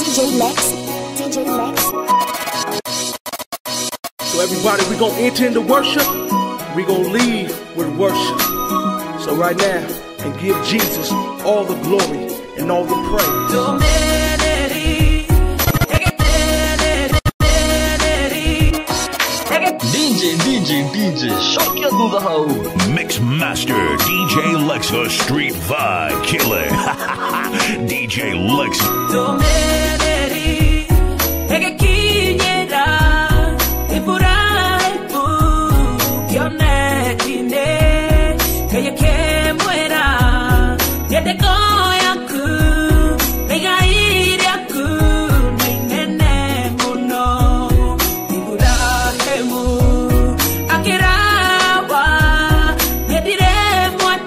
So everybody, we gonna enter into worship. We gonna leave with worship. So right now, and give Jesus all the glory and all the praise. DJ, shock you to the hole. Mix Master, DJ Lex, the Street Vibe Killer. DJ Lex.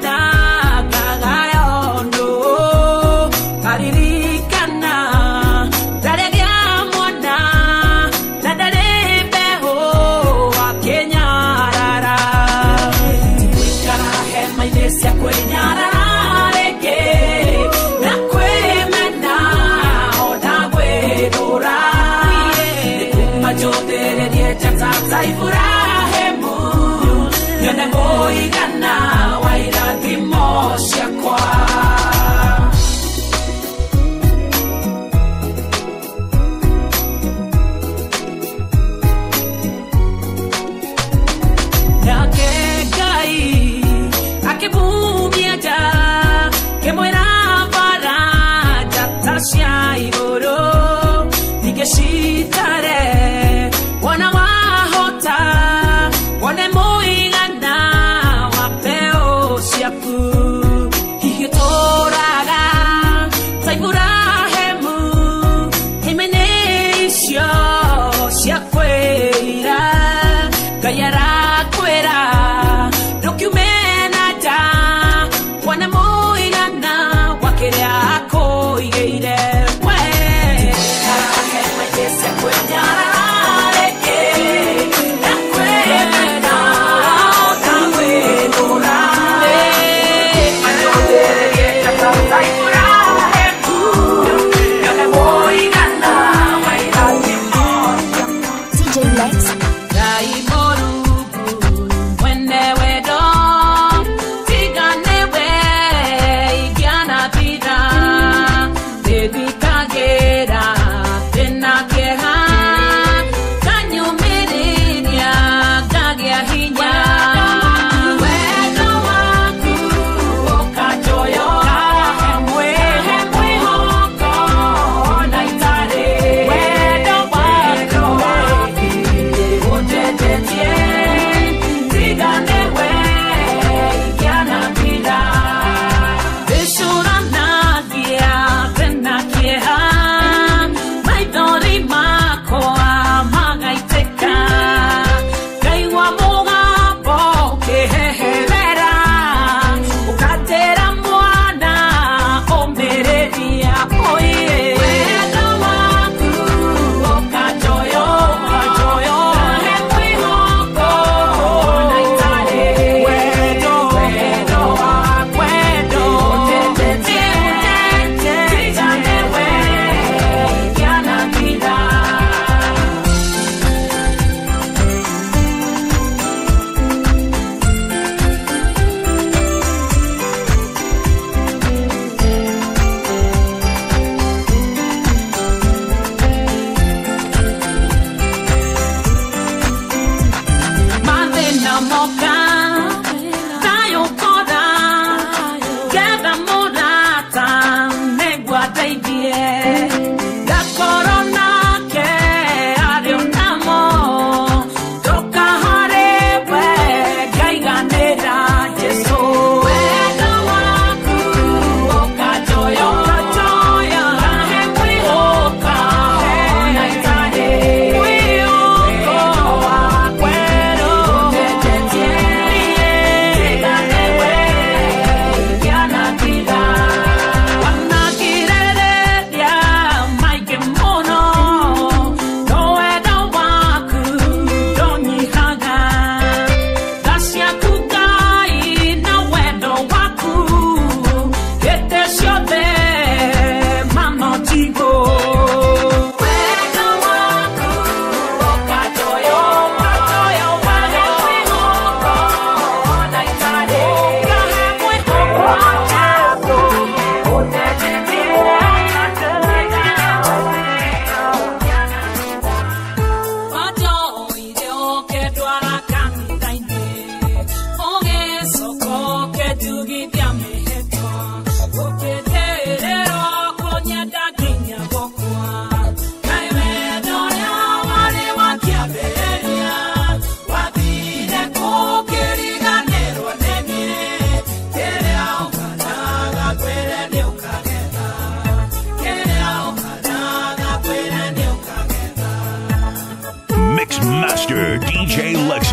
Aririkana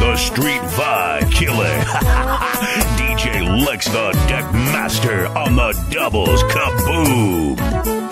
the street vibe killer. DJ Lex the Deck Master on the doubles. Kaboom!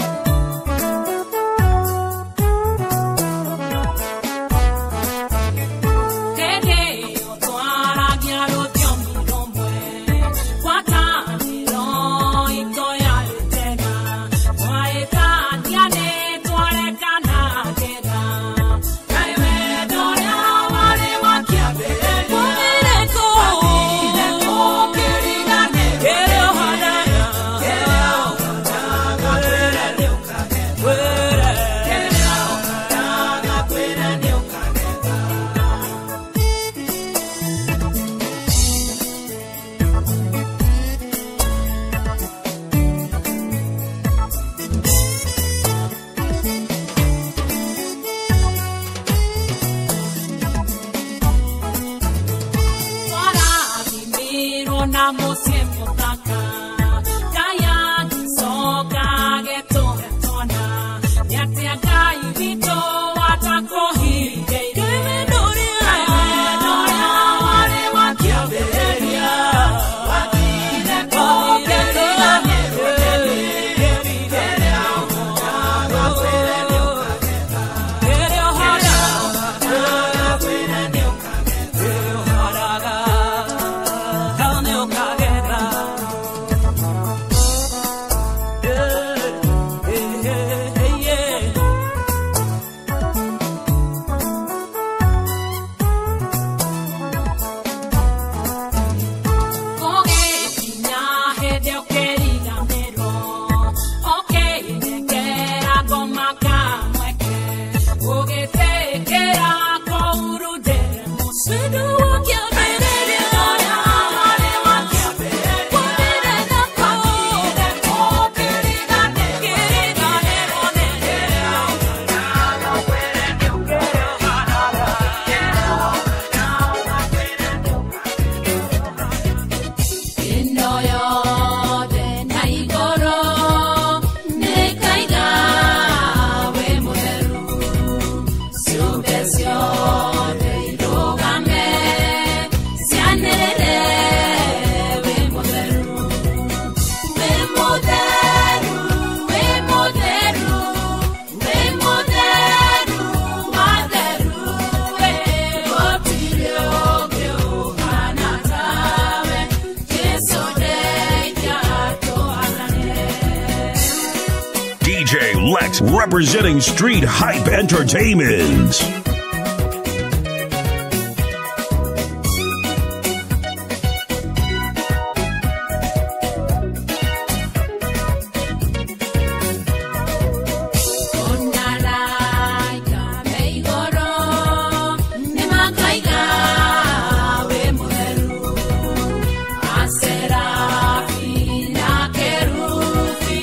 Lex representing Street Hype Entertainment.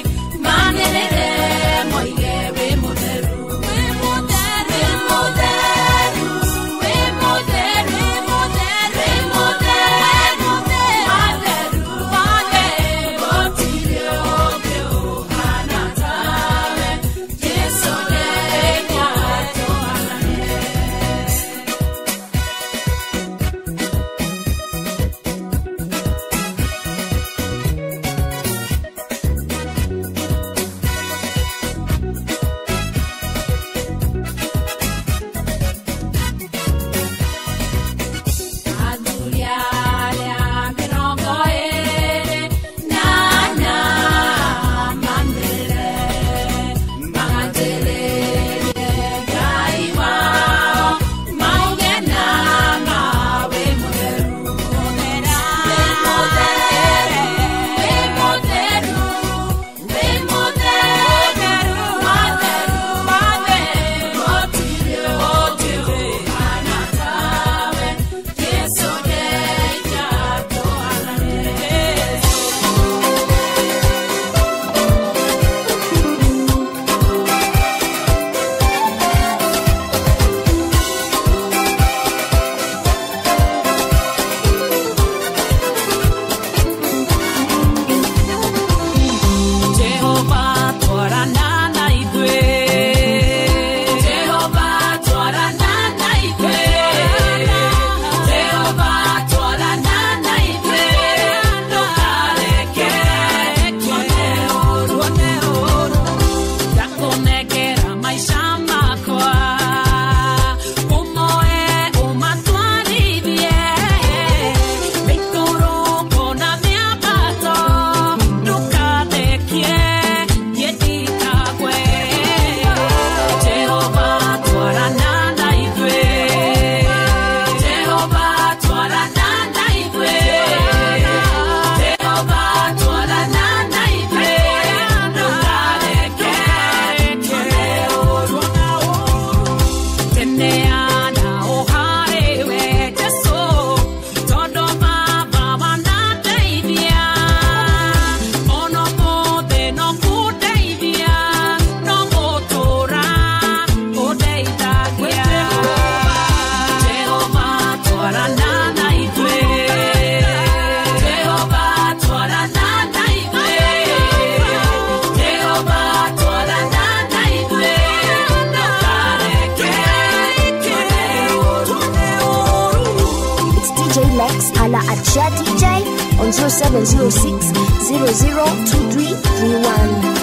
Modern 0706002331.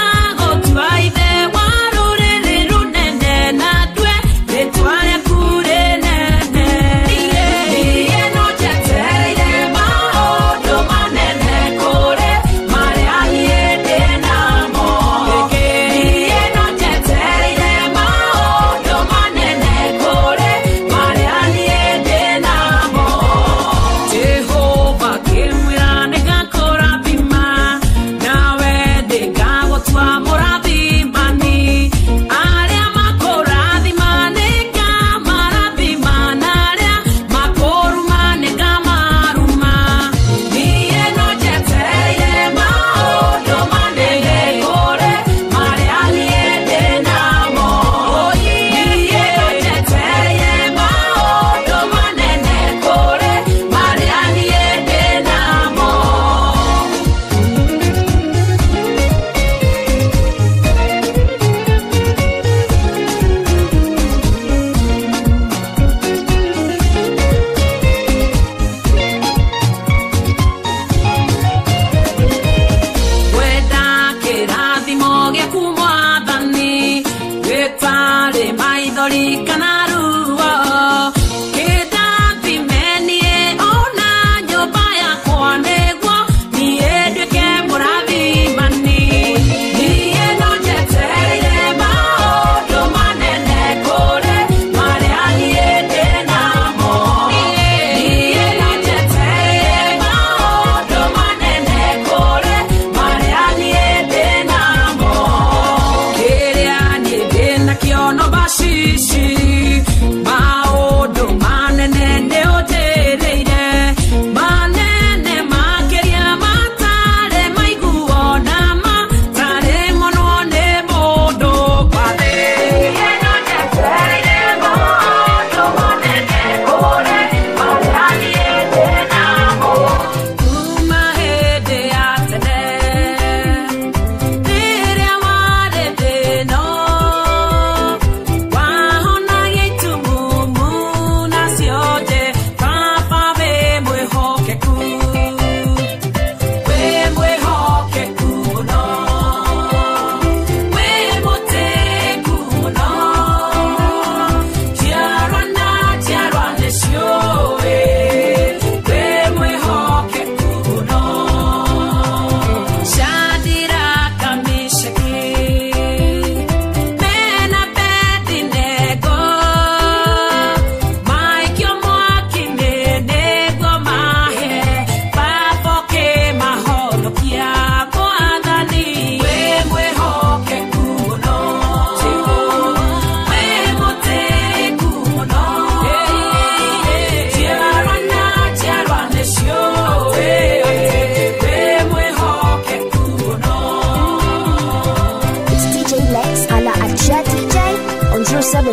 Kure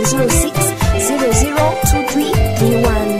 0706002331.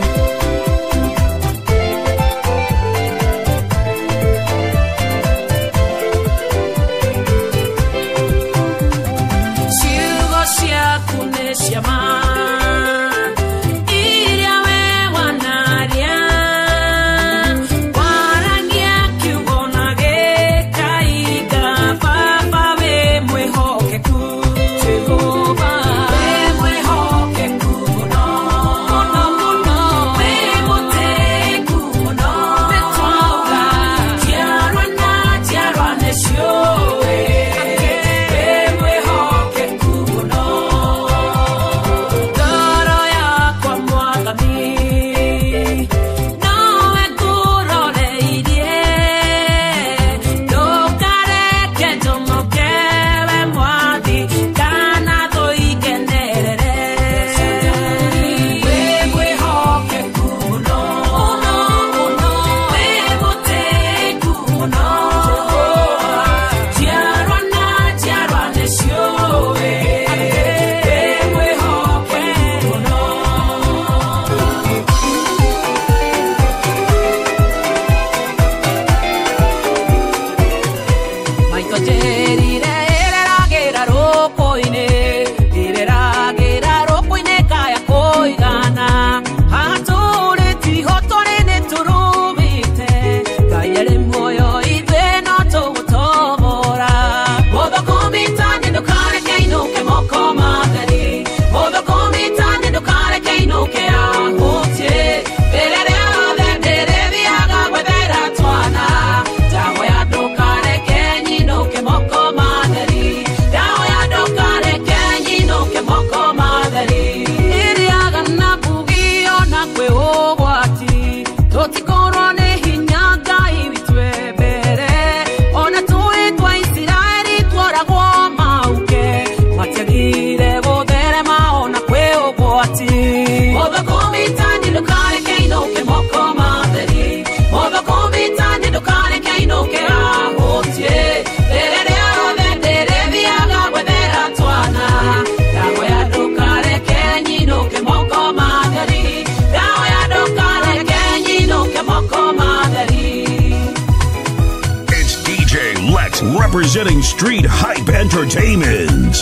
Representing Street Hype Entertainment.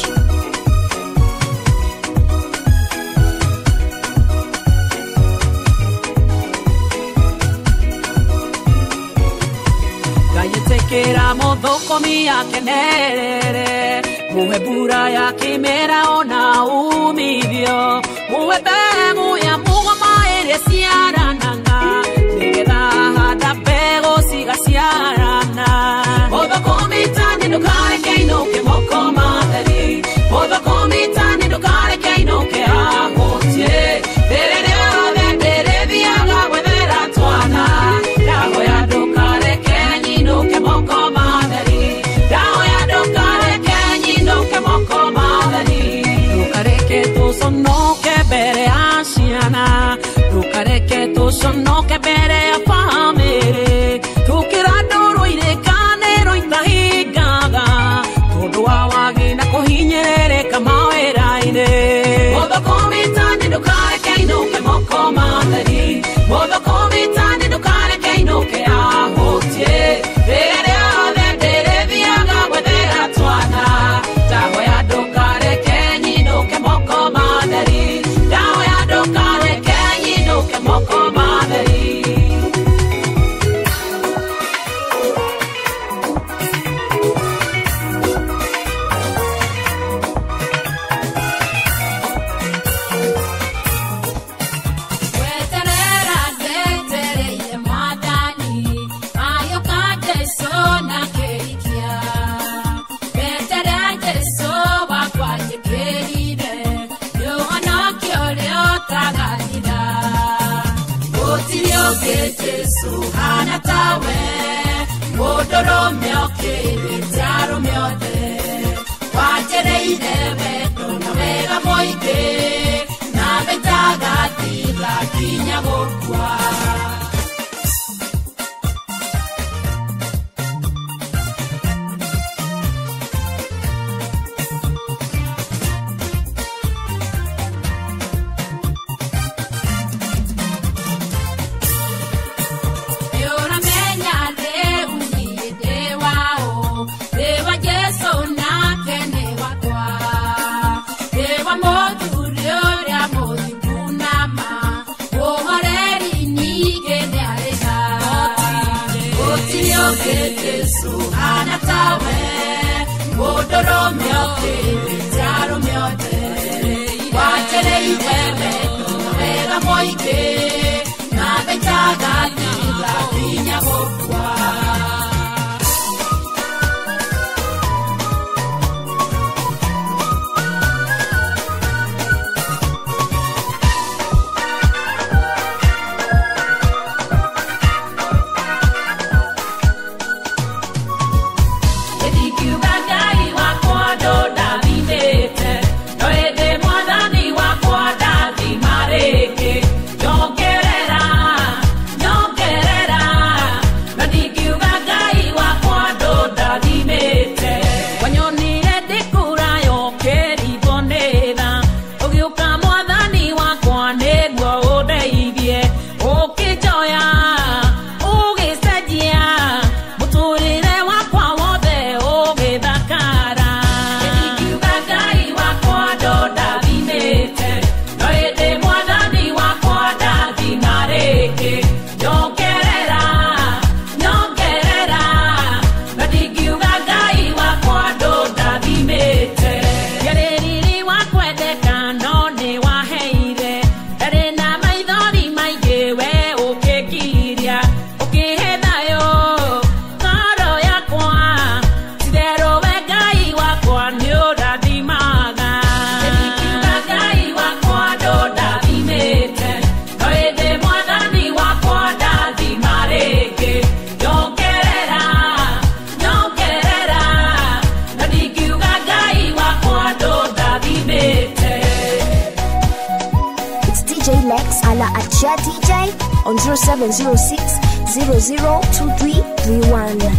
Tekera modoko miakenere Muhe pura ya kimera ona umibio Muhe pegu ya mugo maere siarananga Negeda hada pego siga siarana Modoko mitani no kare kei no ke moko madari Modoko mitani no kare kei no ke ahotie Derere ode dere viaga wedera tuana Dago ya do kare kenyi no ke moko madari Dago ya do kare kenyi no ke moko madari Dukare ke to sono ke bere asiana Dukare ke to sono ke bere afamere Tukira doro ire kanero itahigaga Todo awagina kohinyere kamawera ine Modo komitani dukare kei no ke moko madari Modo komitani dukare kei no ke ahotie Dere ode dere viaga wedera tuana Dago ya dukare kenyi no ke moko madari Dago ya dukare kenyi no ke moko madari Suhana tawe, modoro mioke, taro miote, watere idebe, dona vega moike, na betaga tibla kinya bokwa. Yesu anatawe Odoro mioke Jaro miote Wachere iwewe Wega moike Na betaga Nila vinya bokwa DJ on 0706 002331.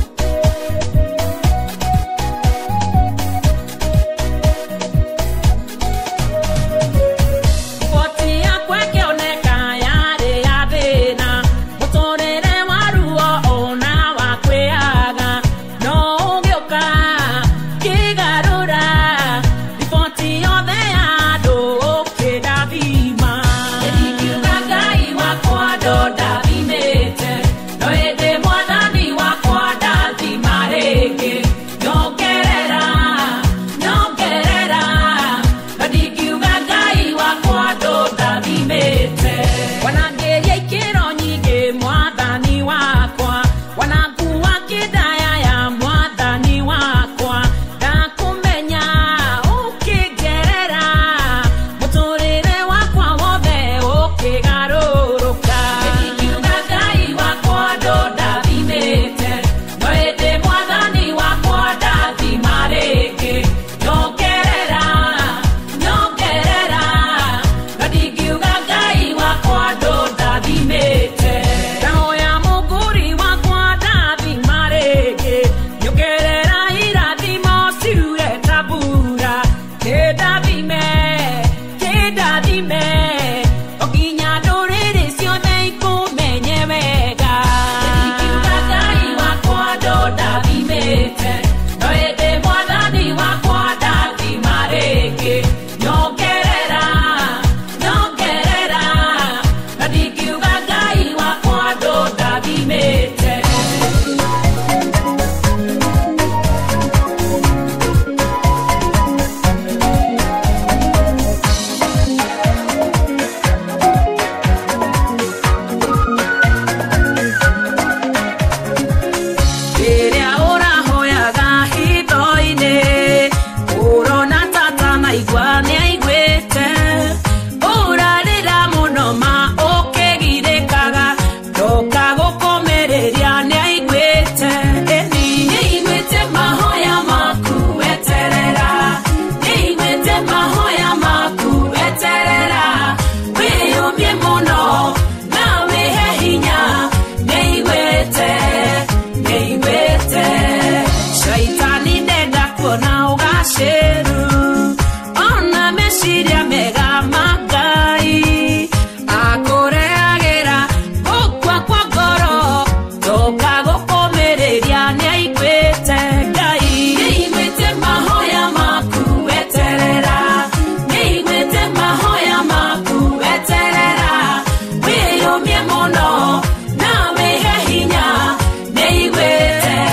Mono, na me hinya, ne iwete.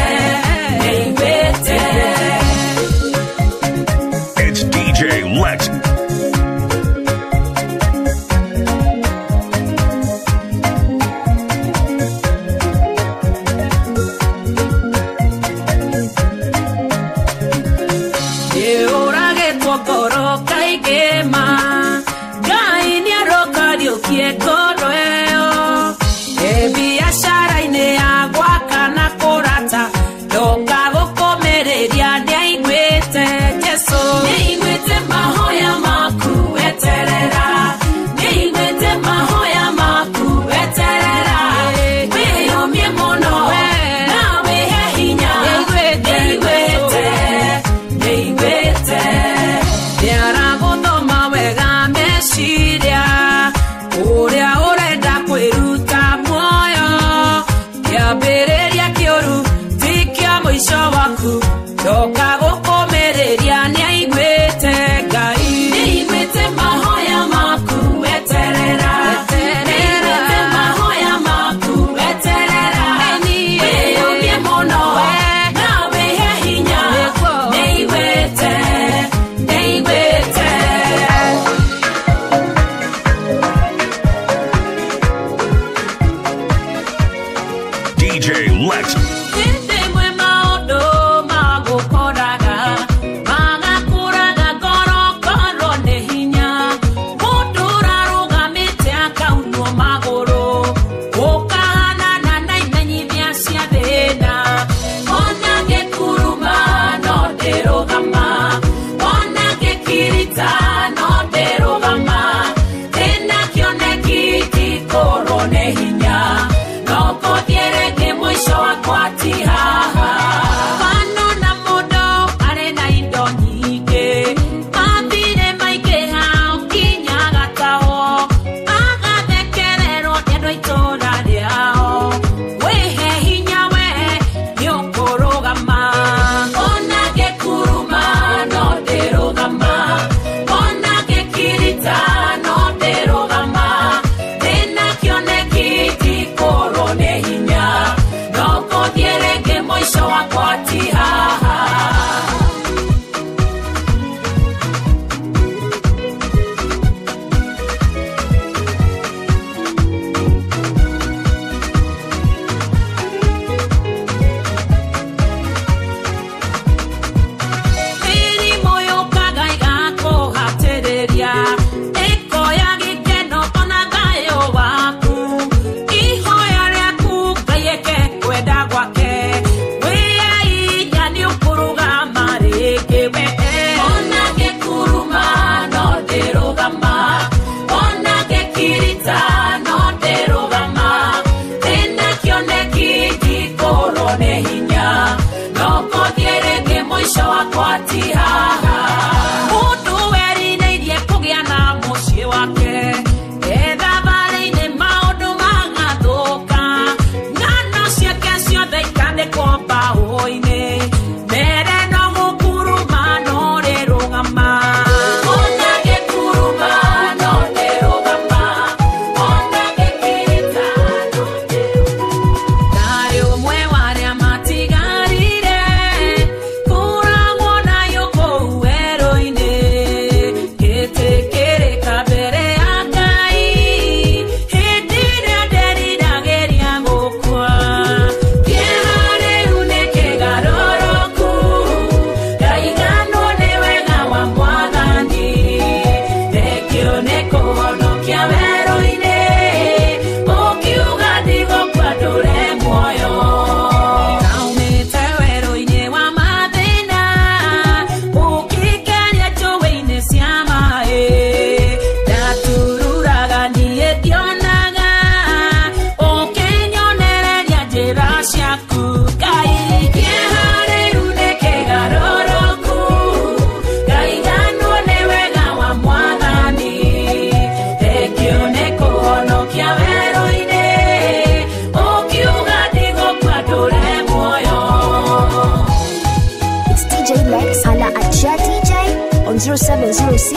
Lex. Hala at Chat DJ on 0706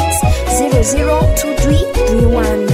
002331.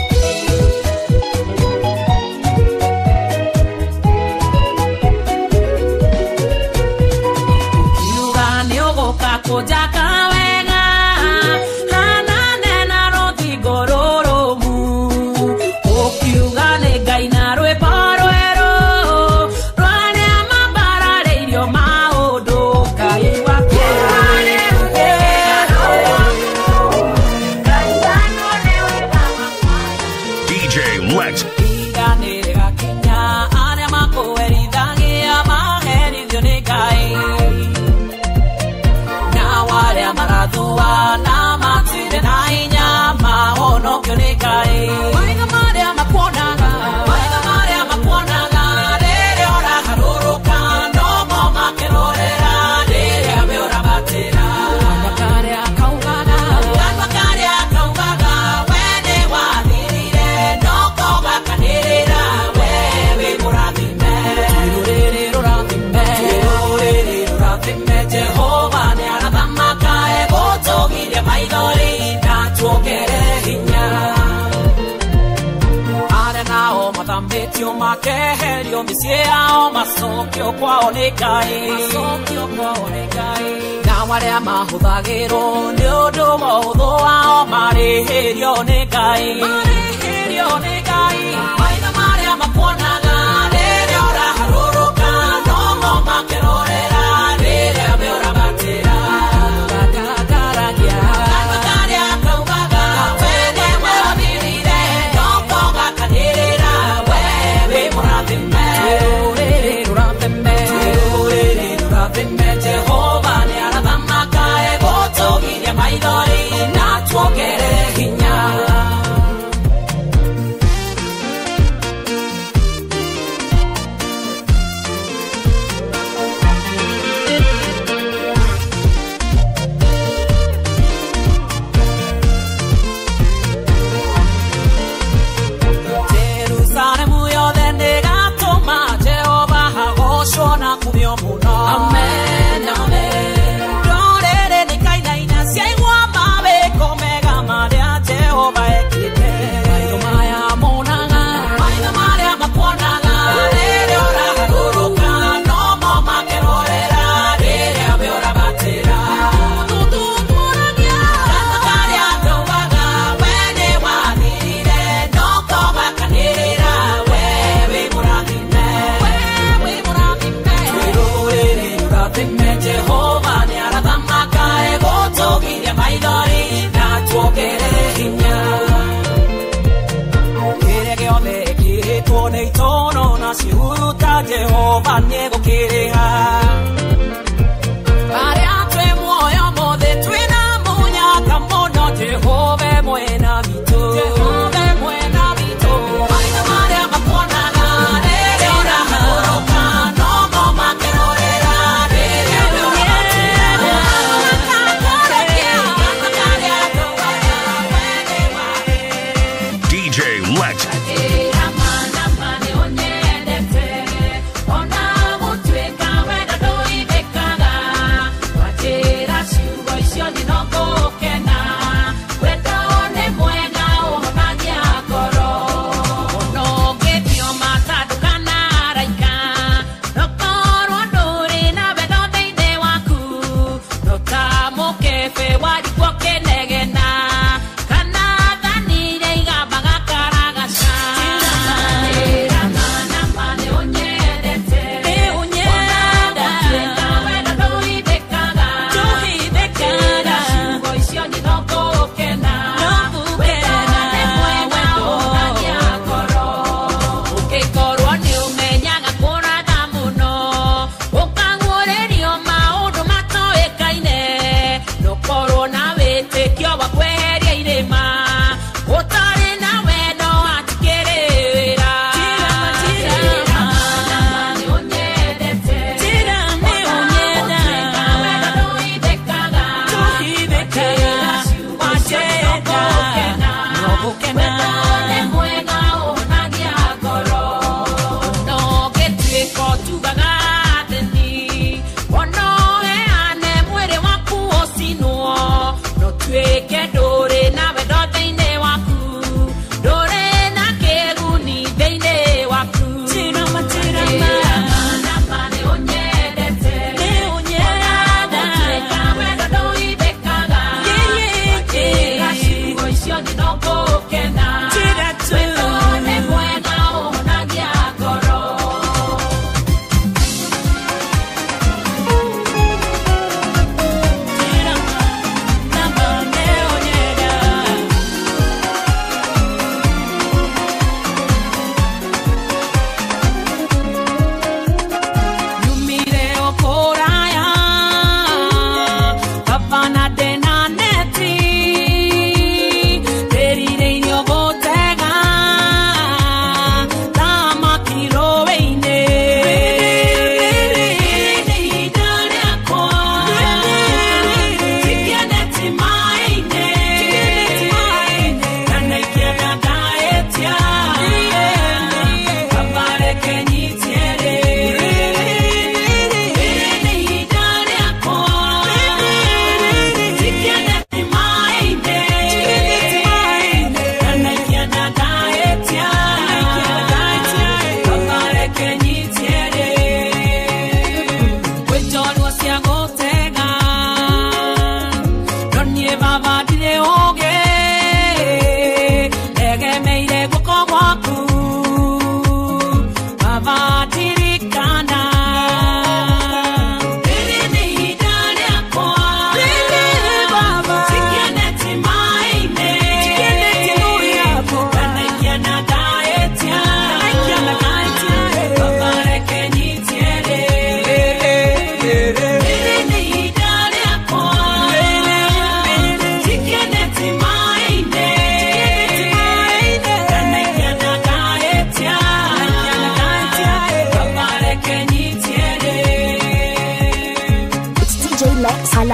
Makeherio misiao masokio kwa onekai na waria mahuthagiro ni undu wa uthu wao marihirio onekai maitha maria makuonaga riria uraharũrũka no mo makerorera riria meũragatĩra gakaragia kaugaga wene weothirire no kogakanĩrĩra Jehova ni arathamaka egũtũgiria maithori na tuongerere hinya. Jerusalemu yothe nĩgatũma Jehova agocwo na kumio mũno. Amen, amen. Ndũrĩrĩ nĩikainaina ciaigua mawĩko mega marĩa Jehova ekĩte. Maitho maya monaga, maitho marĩa makuonaga rĩrĩa ũraharũrũka no mo makerorera rĩrĩa meũragatĩra. Tuturagia kanitha karĩa kaugaga we nĩ wathirire no kogakanĩrĩra we wĩ mũrathime. Jehova ni arathamaka egũtũgiria maithori na tuongerere hinya. Kĩrĩa gĩothe kĩrĩtwo nĩ itono na cihuruta Jehova nĩegũkĩrĩha. Arĩa twĩ muoyo mothe twĩna mũnyaka mũno Jehova mwena witũ. Maitho marĩa makuonaga rĩrĩa ũraharũrũka no mo makerorera rĩrĩa meũragatĩra. DJ Lex. Take your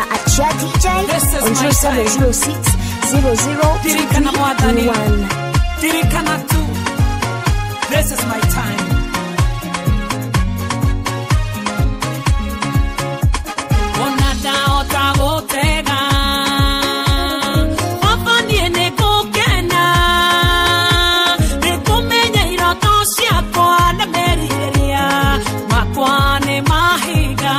na at Chat DJ on 0706 0021. Dirikana tu. This is my time. Onada otagotega. Wafanie nekokena. Nekumenya iroto siakwa na meriria. Makwane mahiga.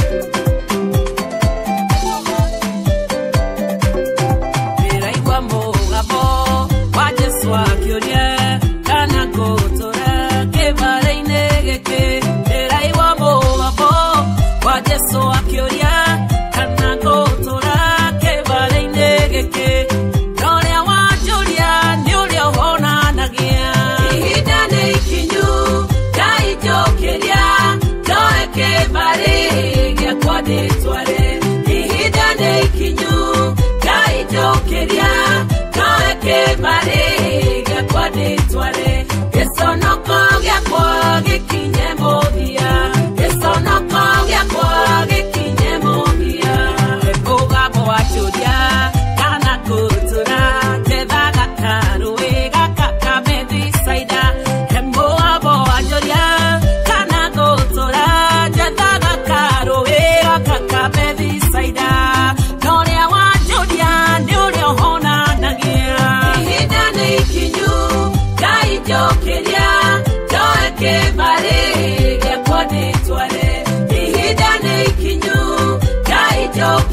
Amor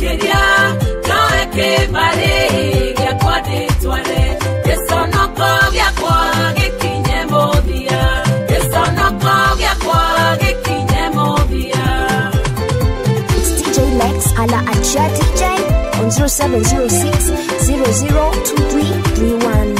jokeria noe kebare gya kwade twale esonoko gya kwa gekinye modia esonoko gya kwa gekinye modia. It's DJ Lex ala Acha DJ on 0706 002331.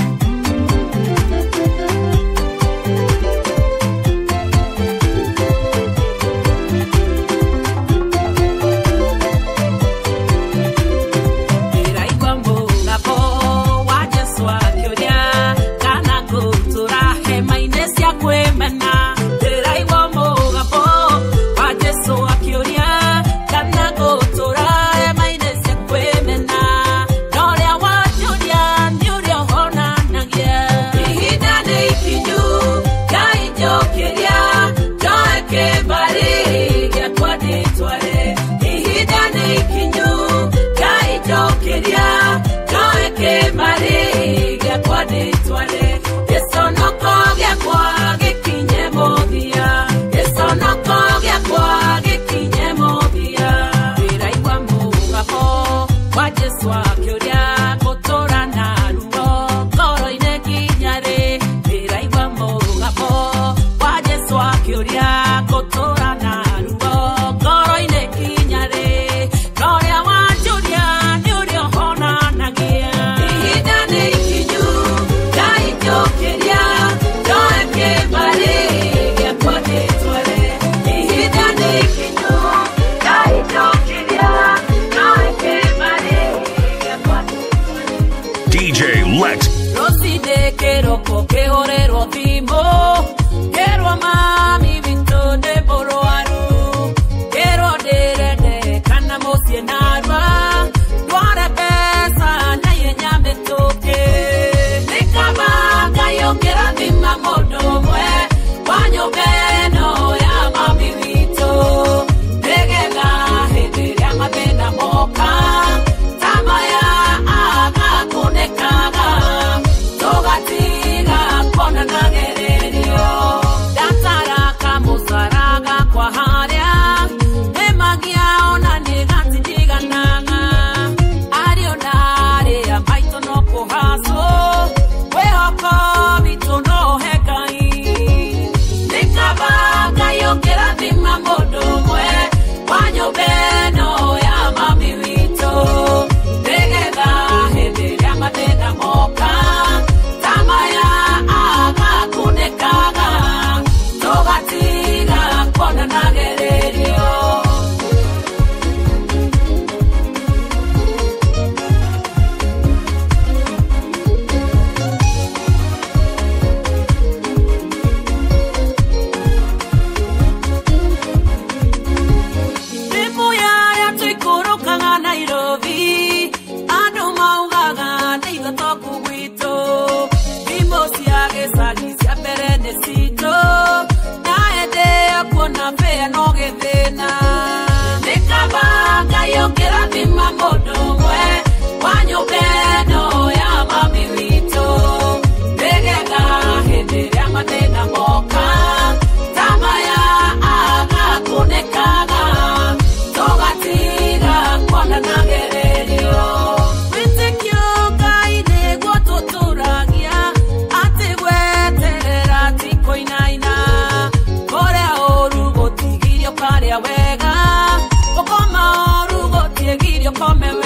Come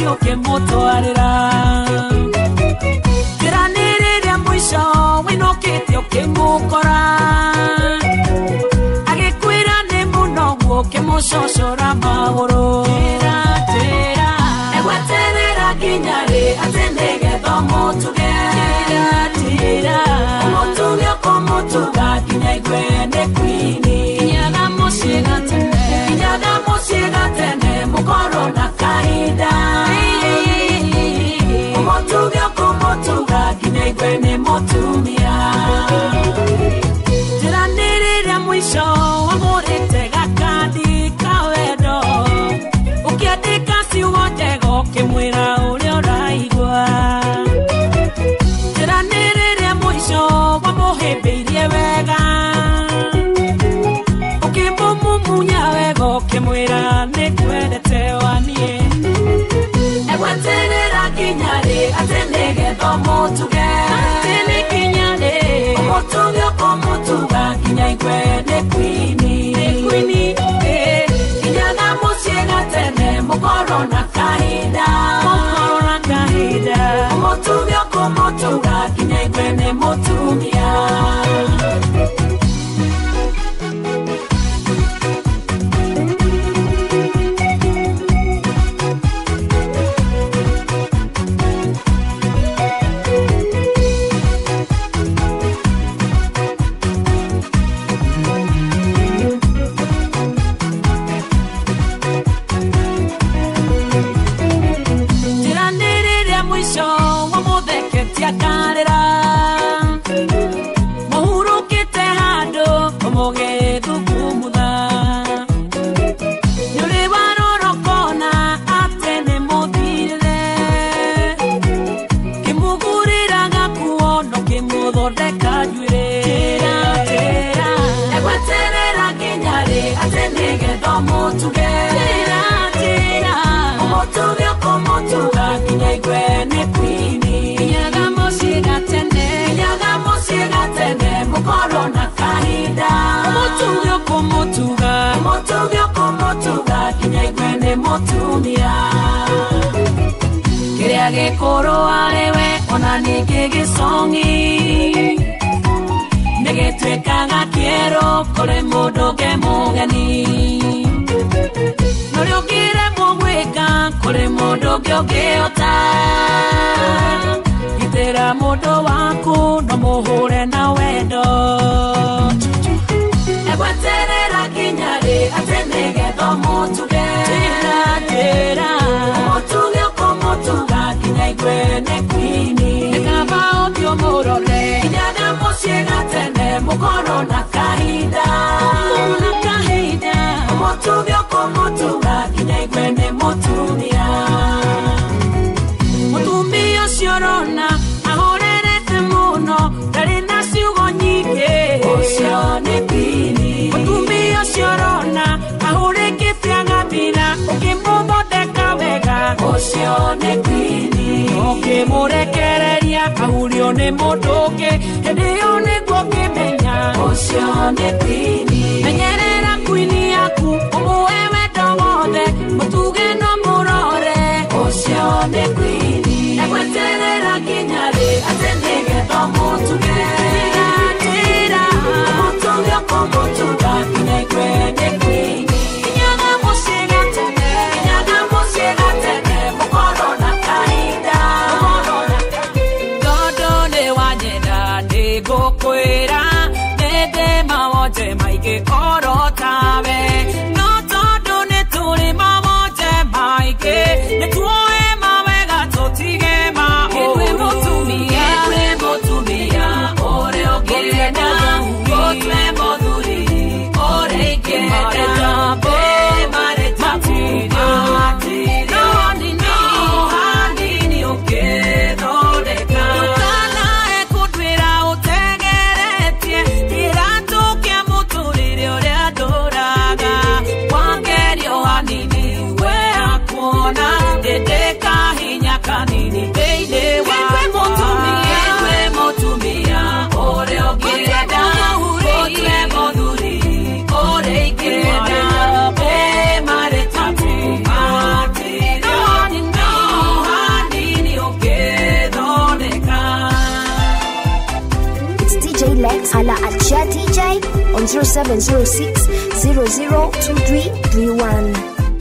ukimutwarira kiraniriria mwisho winukite ukimukora agikwira ni munogu ukimucocora maguru egweterera nginyari atinigetho mutuge umutuge ukumutuga nginya igwe ni kwini kinyaga muciga tene mukoro na kahinda umutuge ukumutuga nginya igwe ni mutumia tiraniriria mwisho wamurite gakandi kawendo ukiandika ciugo njega ukimwira uria uraigua tiraniriria mwisho wamuhimbiirie wega ukimumunya wega ukimwira nikwendete wanie egweterera nginyari atinigetho mutuge atinikinyari umutuge ukumutuga nginya igwe ni kwini kinyaga muciga tene mukoro na kahinda umutuge ukumutuga nginya igwe ni mutumia akarira muhurukite handu umugethu kumutha nyuri warorokona ate ni muthirire kimugurira gakuo no kimuthondeka njuire egweterera nginyari ate nigetho mutuge umutuge ukumutuga nginya igwe ni kwini mukoro na kahinda umutuge ukumutuga nginya igwe ni mutumia kiria gikuru ariwe ona ningi gicongi nigitwikaga kieru kuri mundu ungi mugeni nuri ungiremwo gwika kuri mundu ungi ungiota gitira mundu waku no muhure na wendo egweterera nginyari atinigetho mutuge umutuge ukumutuga nginya igwe ni kwini ekaba uthio murore kinyaga muciga tene mukoro na kahinda umutuge ukumutuga nginya igwe ni mutumia mutumia ciorona ahorerete muno ndari na ciugo nyingi ucio ni kwini mutumia ciorona ahurikite agathira ukimuthondeka wega ucio ni kwini ukimurekereria ahurio ni mundu ungi hindi iyo niguo ngimenya ucio ni kwini menyerera kwini yaku umuhe wendo wothe mutuge no murore ucio ni kwini egweterera nginyari atinigetho mutuge umutuge ukumutuga nginya igwe ni kwini kinyaga muciga tene mukoro na kahinda tondu ni wanyenda nigukwira nindi mawonje maingi oro tawe no tondu ni turi mawonje maingi nituoe mawega Lex. Hala at Chat DJ on 0706 002331.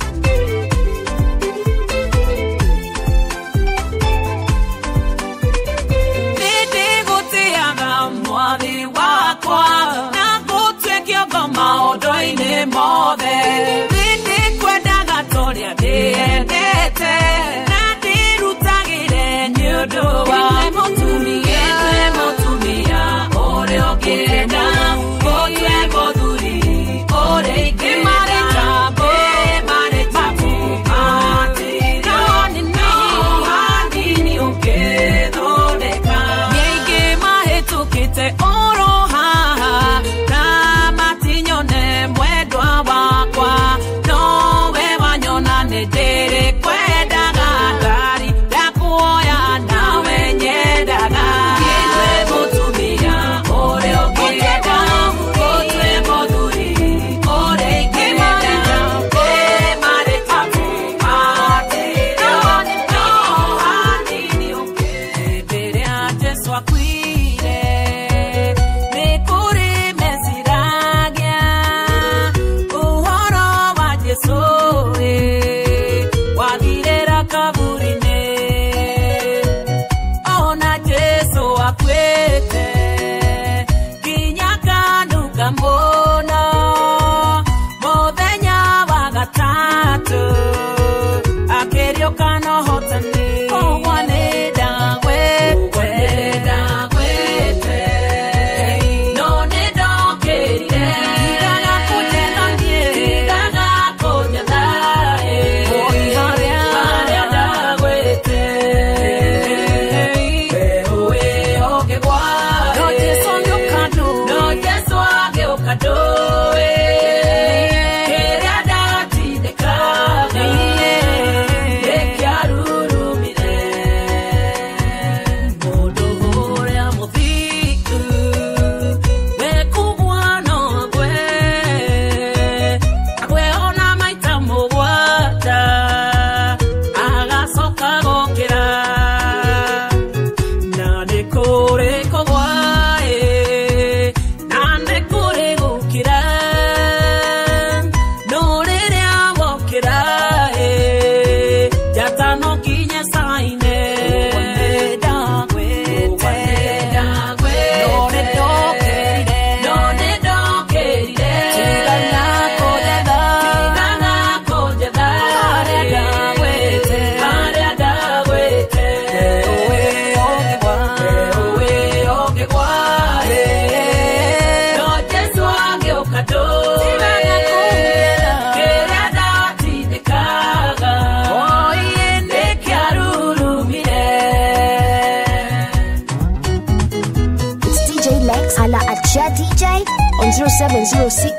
DJ on 0706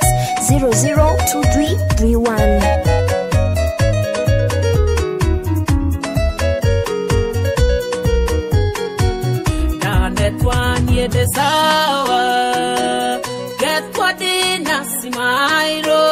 002331. Sawa, get what in Nasimairo.